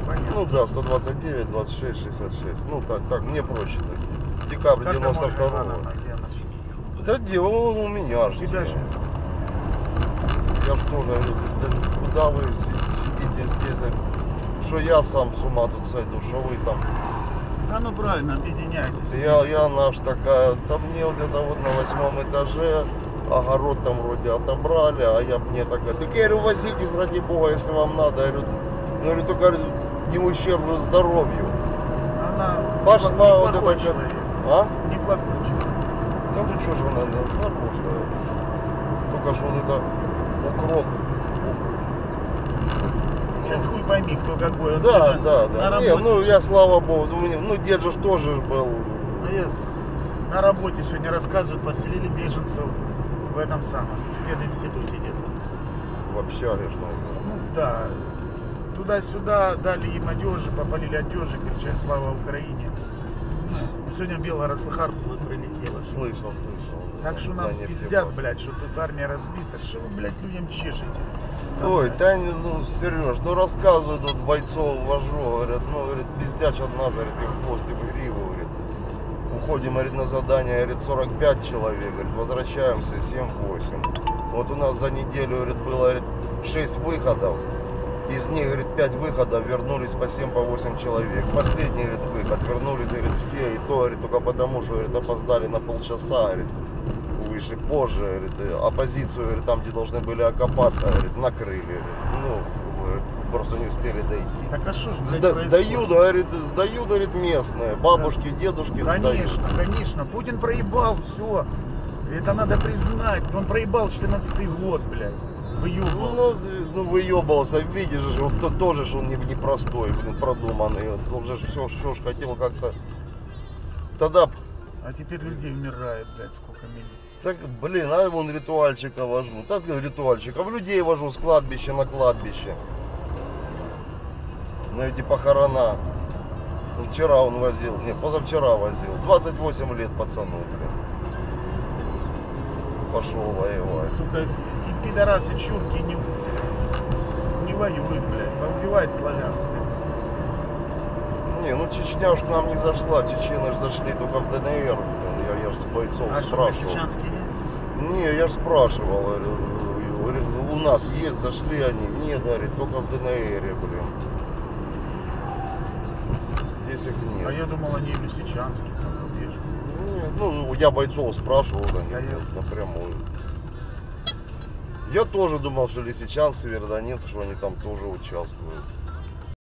понятно. Ну да, 129, 26, 66. Ну так, мне проще. Так. Декабрь Как 92-го. Да дело у меня же. У тебя же. Я ж тоже говорю, да куда вы сидите здесь? Что я сам с ума тут сойду, что вы там? Да ну правильно, объединяйтесь. Я наш такая, там мне вот это вот на 8 этаже, огород там вроде отобрали, а я мне такая, так я говорю, возитесь ради бога, если вам надо. Я говорю, только говорю, не в ущерб здоровью. Она Пошла вот неплохой это. человек. А? Неплохой человек. Да ну что же она, хорошая. Только что вот это укроп. Сейчас хуй пойми, кто какой. Он Да, всегда да. На Не, работе. ну я слава богу, ну дед же тоже был. Ну, ясно. На работе сегодня рассказывают, поселили беженцев в этом самом, в пединституте где-то. В общаге, что ли. Ну да. Туда-сюда дали им одежи, попалили одежи, кричали «Слава Украине». Ну, сегодня белая Харпула прилетела. Слышал. Так что нам Да, пиздят, нефтебак. блядь, что тут армия разбита. Что вы, блядь, людям чешете? Там, Ой, блядь. да, ну, Сереж, ну рассказывают вот бойцов вожу, говорят, ну, говорит, пиздяч от нас, говорит, и в хвост, и в гриву, говорит. Уходим, говорит, на задание, говорит, 45 человек, говорит, возвращаемся 7-8. Вот у нас за неделю, говорит, было, говорит, 6 выходов. Из них, говорит, 5 выходов, вернулись по 7-8 человек. Последний, говорит, выход, вернулись, говорит, все, и то, говорит, только потому, что, говорит, опоздали на полчаса, говорит, выше, позже, говорит, оппозицию, говорит, там, где должны были окопаться, говорит, накрыли, говорит, ну, говорит, просто не успели дойти. Так а что ж, блядь, Сдают, говорит, местные, бабушки, дедушки Конечно, сдают. конечно. Путин проебал, все. Это надо признать. Он проебал 14-й год, блядь. Выебался. Ну, выебался, видишь же, вот тоже ж он непростой, блин, продуманный, он же все ж хотел как-то, тогда, А теперь людей умирает, блядь, сколько миллионов. так, блин, а вон ритуальчика вожу, так ритуальчиков, людей вожу с кладбища на кладбище, на эти похорона, ну, вчера он возил, нет, позавчера возил, 28 лет пацану, блин, пошел воевать. Сука, и пидорасы, чурки не воюют, блядь. Убивает славян всех. Не, ну Чечня ж к нам не зашла, чечены ж зашли только в ДНР, блин, я ж с бойцов А что, спрашивал. Лисичанский нет? Не, я же спрашивал, говорю, у нас есть, зашли они, нет, говорит, только в ДНР, блин. Здесь их нет. А я думал, они в Лисичанске, там, рубеж. Нет, ну, я бойцов спрашивал, они Да нет, напрямую. Я тоже думал, что Лисичанск, Северодонецк, что они там тоже участвуют.